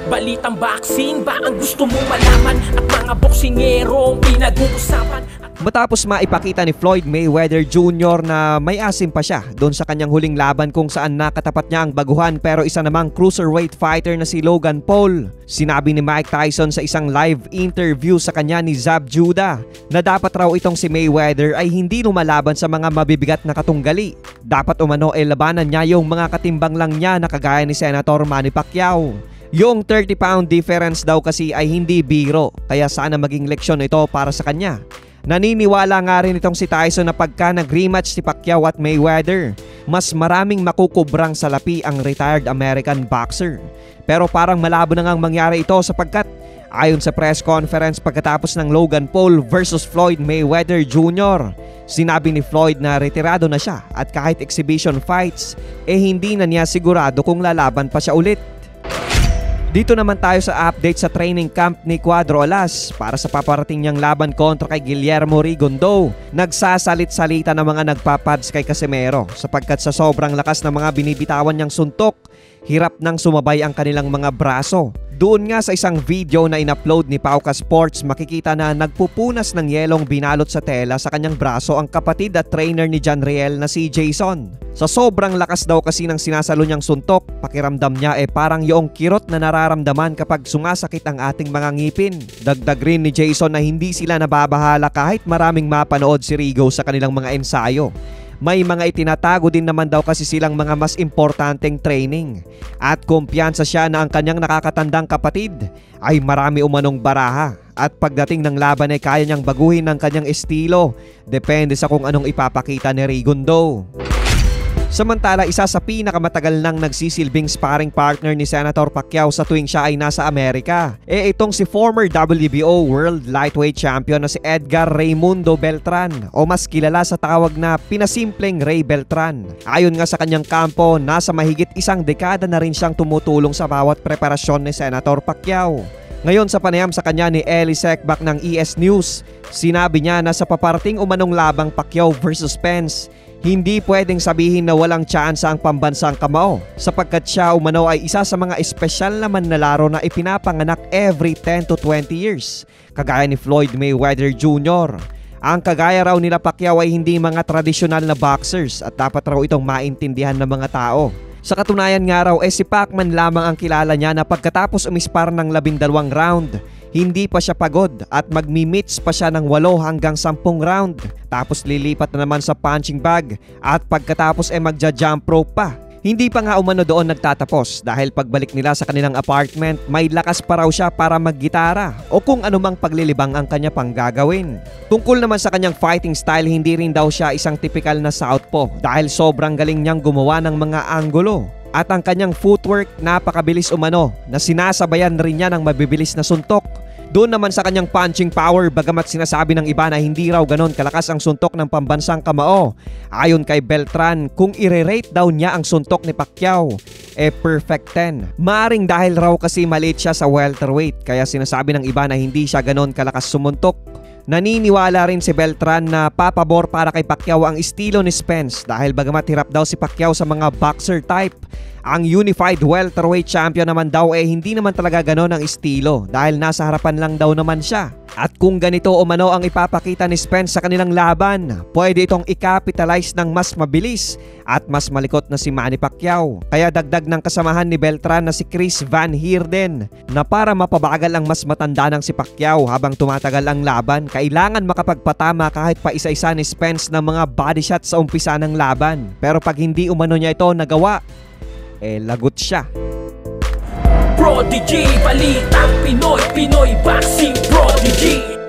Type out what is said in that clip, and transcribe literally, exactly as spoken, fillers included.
Balitang boxing ba ang gusto mo malaman? At mga boksingero ang pinag-uusapan. Matapos maipakita ni Floyd Mayweather Junior na may asim pa siya doon sa kanyang huling laban kung saan nakatapat niya ang baguhan pero isa namang cruiserweight fighter na si Logan Paul, sinabi ni Mike Tyson sa isang live interview sa kanya ni Zab Judah na dapat raw itong si Mayweather ay hindi lumalaban sa mga mabibigat na katunggali. Dapat umano ay labanan niya yung mga katimbang lang niya na kagaya ni Senator Manny Pacquiao. Yung thirty pound difference daw kasi ay hindi biro, kaya sana maging leksyon ito para sa kanya. Naniniwala nga rin itong si Tyson na pagka nag-rematch si Pacquiao at Mayweather, mas maraming makukubrang salapi ang retired American boxer. Pero parang malabo na ngang mangyari ito sapagkat ayon sa press conference pagkatapos ng Logan Paul versus Floyd Mayweather Junior, sinabi ni Floyd na retirado na siya at kahit exhibition fights, eh hindi na niya sigurado kung lalaban pa siya ulit. Dito naman tayo sa update sa training camp ni Cuadro Alas para sa paparating niyang laban kontra kay Guillermo Rigondeaux. Nagsasalit-salita ng mga nagpapads kay Casimero sapagkat sa sobrang lakas ng mga binibitawan niyang suntok, hirap nang sumabay ang kanilang mga braso. Doon nga sa isang video na in-upload ni Pauka Sports, makikita na nagpupunas ng yelong binalot sa tela sa kanyang braso ang kapatid at trainer ni John Riel na si Jason. Sa sobrang lakas daw kasi ng sinasalo niyang suntok, pakiramdam niya eh parang yung kirot na nararamdaman kapag sumasakit ang ating mga ngipin. Dagdag rin ni Jason na hindi sila nababahala kahit maraming mapanood si Rigo sa kanilang mga ensayo. May mga itinatago din naman daw kasi silang mga mas importanteng training. At kumpiyansa siya na ang kanyang nakakatandang kapatid ay marami umanong baraha. At pagdating ng laban ay kaya niyang baguhin ang kanyang estilo. Depende sa kung anong ipapakita ni Rigondeaux. Samantala, isa sa pinakamatagal nang nagsisilbing sparring partner ni Senator Pacquiao sa tuwing siya ay nasa Amerika, e itong si former W B O World Lightweight Champion na si Edgar Raimundo Beltran o mas kilala sa tawag na pinasimpleng Ray Beltran. Ayon nga sa kanyang kampo, nasa mahigit isang dekada na rin siyang tumutulong sa bawat preparasyon ni Senator Pacquiao. Ngayon sa panayam sa kanya ni Eli Sekbak ng E S News, sinabi niya na sa paparating umanong labang Pacquiao versus Spence, hindi pwedeng sabihin na walang tsansa ang pambansang kamao sapagkat siya umano ay isa sa mga espesyal na manlalaro na ipinapanganak every ten to twenty years, kagaya ni Floyd Mayweather Junior Ang kagaya raw nila Pacquiao ay hindi mga tradisyonal na boxers at dapat raw itong maintindihan ng mga tao. Sa katunayan nga raw, eh si Pacman lamang ang kilala niya na pagkatapos umispar ng labindalawang round, hindi pa siya pagod at magmi-meets pa siya ng walo hanggang sampung round. Tapos lilipat na naman sa punching bag at pagkatapos eh magja-jump rope pa. Hindi pa nga umano doon nagtatapos dahil pagbalik nila sa kanilang apartment, may lakas pa raw siya para maggitara o kung anumang paglilibang ang kanya pang gagawin. Tungkol naman sa kanyang fighting style, hindi rin daw siya isang typical na southpaw dahil sobrang galing niyang gumawa ng mga anggulo. At ang kanyang footwork napakabilis umano na sinasabayan rin niya ng mabibilis na suntok. Doon naman sa kanyang punching power, bagamat sinasabi ng iba na hindi raw ganon kalakas ang suntok ng pambansang kamao. Ayon kay Beltran, kung i-rate daw niya ang suntok ni Pacquiao, eh perfect ten. Maaring dahil raw kasi maliit siya sa welterweight, kaya sinasabi ng iba na hindi siya ganon kalakas sumuntok. Naniniwala rin si Beltran na papabor para kay Pacquiao ang estilo ni Spence dahil bagamat hirap daw si Pacquiao sa mga boxer type, ang unified welterweight champion naman daw eh hindi naman talaga ganon ang estilo dahil nasa harapan lang daw naman siya. At kung ganito o mano ang ipapakita ni Spence sa kanilang laban, pwede itong i-capitalize ng mas mabilis at mas malikot na si Manny Pacquiao. Kaya dagdag ng kasamahan ni Beltran na si Chris Van Heerden na para mapabagal ang mas matanda ng si Pacquiao habang tumatagal ang laban, kailangan makapagpatama kahit pa isa-isa ni Spence ng mga body shot sa umpisa ng laban. Pero pag hindi umano niya ito nagawa, eh lagot siya. Prodigy, balitang Pinoy, Pinoy Boxing Prodigy.